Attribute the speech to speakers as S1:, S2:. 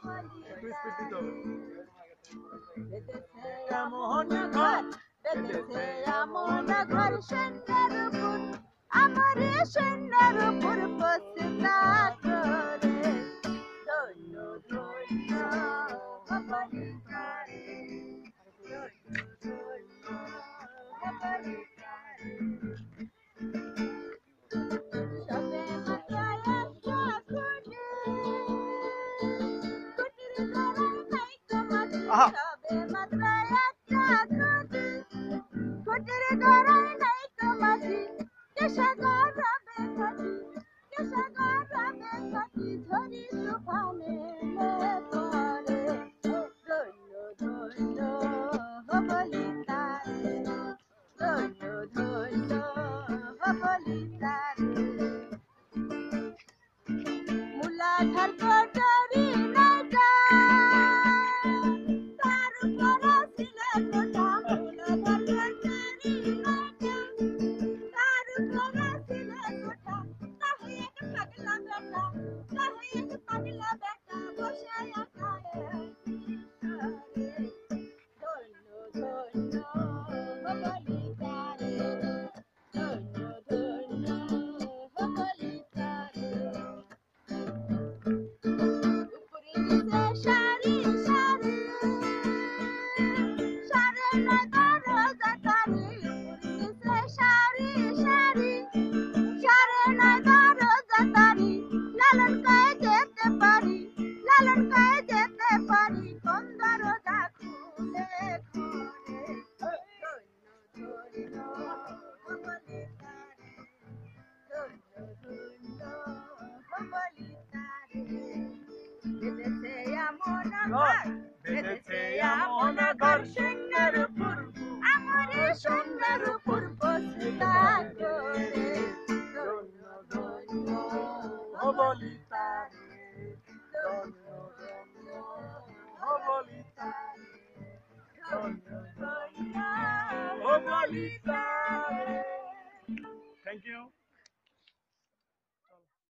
S1: একটু স্পিড দিতে হবে।
S2: বেঁধেছে এমন ঘর, বেঁধেছে এমন ঘর সৈন্যের উপর, আমার সৈন্যের উপর বসতা করে। ধন্য ধন্য বলিতারে, ধন্য ধন্য বলিতারে। সবে মাত্র একটা খুঁটি, খুঁটির গড়াই নাই কমাটি।
S1: আহা
S2: সবে মাত্র একটা খুঁটি, খুঁটির গড়াই নাই কমাটি। কেসে গড়াবে ঘাটি, কেসে গড়াবে ঘাটি, ঝড়ি তুফানে এলে পরে। ধন্য ধন্য বলিতারে, ধন্য ধন্য বলিতারে। মূলাধার কোটরি নাইকা, তার উপর ছিল কোটা। মূলাধার কোটরি নাইকা, তার উপর ছিল কোটা। তাহি এক পাগলা বেটা, তাহি এক পাগলা বেটা, বসে একায়ে নিঃসারে। ধন্য ধন্য বলিতারে, ধন্য ধন্য বলিতারে। উপরে নিচে সারি সারি, সারে নাই দরজা তারি। উপরে নিচে সারি সারি, সারে নাই দরজা তারি। লালন কয়ে যেতে পারি, লালন কয়ে যেতে পারি, কোন দরজা খুলে ঘরে। ধন্য ধন্য বলিতারে, ধন্য ধন্য বলিতারে। বেঁধেছে এমন ঘর, বেঁধেছে এমন ঘর সৈন্যের উপর, আমার সৈন্যের উপর বসতা করে। ধন্য ধন্য
S1: বলিতারে, ধন্য ধন্য বলিতারে,
S2: ধন্য ধন্য
S1: বলিতারে। Thank you.